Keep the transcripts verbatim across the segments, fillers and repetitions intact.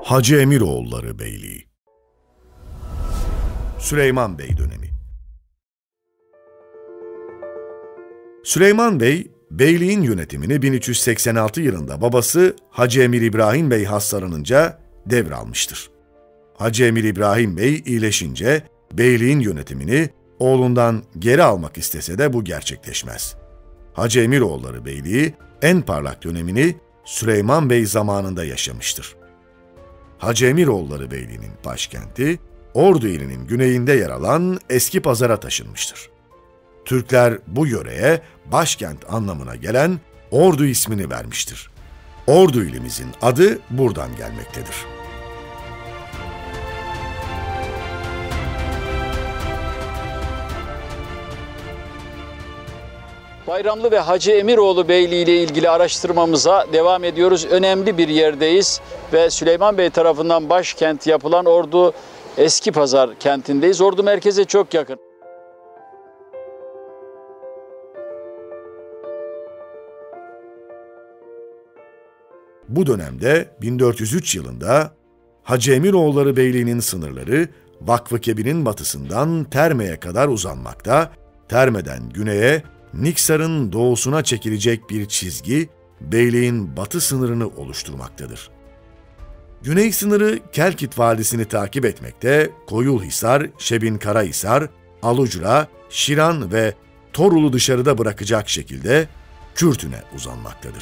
Hacı Emiroğulları Beyliği. Süleyman Bey dönemi. Süleyman Bey, beyliğin yönetimini bin üç yüz seksen altı yılında babası Hacı Emir İbrahim Bey hastalanınca devralmıştır. Hacı Emir İbrahim Bey iyileşince beyliğin yönetimini oğlundan geri almak istese de bu gerçekleşmez. Hacı Emiroğulları Beyliği en parlak dönemini Süleyman Bey zamanında yaşamıştır. Hacı Emiroğulları Beyliği'nin başkenti, Ordu ilinin güneyinde yer alan Eskipazar'a taşınmıştır. Türkler bu yöreye başkent anlamına gelen Ordu ismini vermiştir. Ordu ilimizin adı buradan gelmektedir. Bayramlı ve Hacı Emiroğlu Beyliği ile ilgili araştırmamıza devam ediyoruz. Önemli bir yerdeyiz ve Süleyman Bey tarafından başkent yapılan Ordu Eskipazar kentindeyiz. Ordu merkeze çok yakın. Bu dönemde bin dört yüz üç yılında Hacı Emiroğulları Beyliği'nin sınırları Vakfıkebi'nin batısından Terme'ye kadar uzanmakta, Terme'den güneye Niksar'ın doğusuna çekilecek bir çizgi beyliğin batı sınırını oluşturmaktadır. Güney sınırı Kelkit Vadisi'ni takip etmekte, Koyulhisar, Şebinkarahisar, Alucra, Şiran ve Torul'u dışarıda bırakacak şekilde Kürtün'e uzanmaktadır.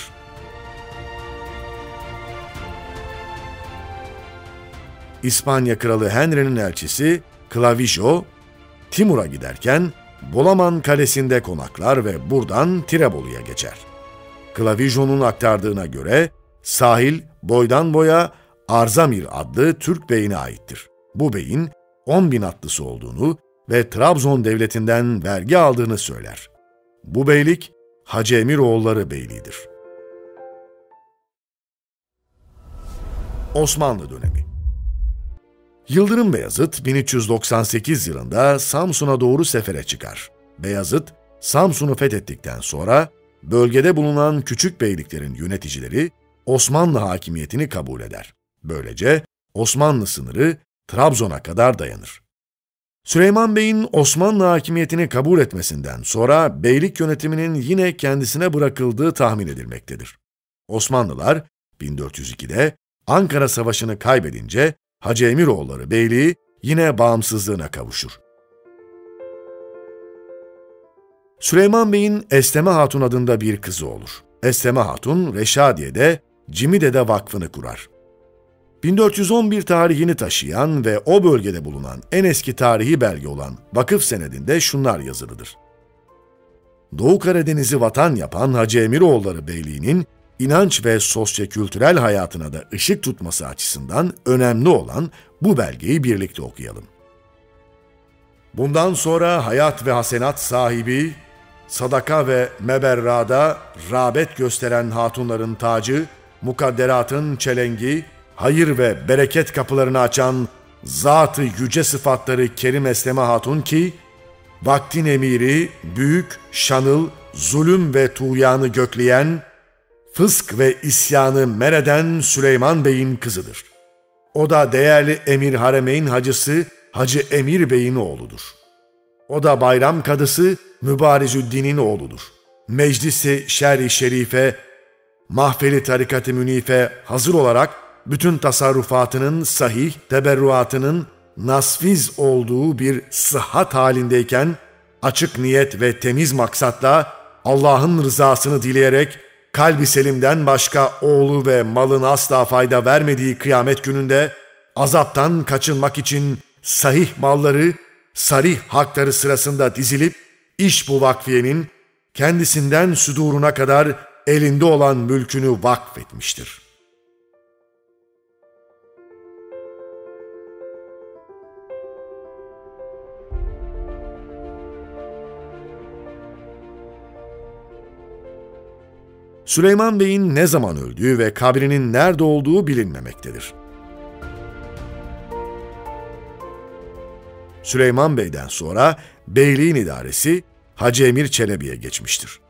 İspanya Kralı Henry'nin elçisi Clavijo, Timur'a giderken Bolaman Kalesi'nde konaklar ve buradan Tirebolu'ya geçer. Clavijo'nun aktardığına göre sahil boydan boya Arzamir adlı Türk beyine aittir. Bu beyin on bin atlısı olduğunu ve Trabzon devletinden vergi aldığını söyler. Bu beylik Hacı Emiroğulları Beyliği'dir. Osmanlı dönemi. Yıldırım Beyazıt bin üç yüz doksan sekiz yılında Samsun'a doğru sefere çıkar. Beyazıt, Samsun'u fethettikten sonra bölgede bulunan küçük beyliklerin yöneticileri Osmanlı hakimiyetini kabul eder. Böylece Osmanlı sınırı Trabzon'a kadar dayanır. Süleyman Bey'in Osmanlı hakimiyetini kabul etmesinden sonra beylik yönetiminin yine kendisine bırakıldığı tahmin edilmektedir. Osmanlılar bin dört yüz ikide Ankara Savaşı'nı kaybedince Hacı Emiroğulları Beyliği yine bağımsızlığına kavuşur. Süleyman Bey'in Esleme Hatun adında bir kızı olur. Esleme Hatun, Reşadiye'de Cimide'de vakfını kurar. bin dört yüz on bir tarihini taşıyan ve o bölgede bulunan en eski tarihi belge olan vakıf senedinde şunlar yazılıdır. Doğu Karadeniz'i vatan yapan Hacı Emiroğulları Beyliği'nin İnanç ve sosyo-kültürel hayatına da ışık tutması açısından önemli olan bu belgeyi birlikte okuyalım. Bundan sonra hayat ve hasenat sahibi, sadaka ve meberrada rağbet gösteren hatunların tacı, mukadderatın çelengi, hayır ve bereket kapılarını açan zat-ı yüce sıfatları Kerim Esleme Hatun ki, vaktin emiri, büyük, şanıl, zulüm ve tuğyanı gökleyen, fısk ve isyanı mereden Süleyman Bey'in kızıdır. O da değerli Emir Haremeyn Hacısı Hacı Emir Bey'in oğludur. O da bayram kadısı Mübarizüddin'in oğludur. Meclisi Şer-i Şerife, mahfeli tarikat-ı münife hazır olarak bütün tasarrufatının sahih, teberruatının nasfiz olduğu bir sıhhat halindeyken, açık niyet ve temiz maksatla Allah'ın rızasını dileyerek, kalbi selimden başka oğlu ve malın asla fayda vermediği kıyamet gününde azaptan kaçınmak için sahih malları, sarih hakları sırasında dizilip iş bu vakfiyenin kendisinden süduruna kadar elinde olan mülkünü vakfetmiştir. Süleyman Bey'in ne zaman öldüğü ve kabrinin nerede olduğu bilinmemektedir. Süleyman Bey'den sonra beyliğin idaresi Hacı Emir Çelebi'ye geçmiştir.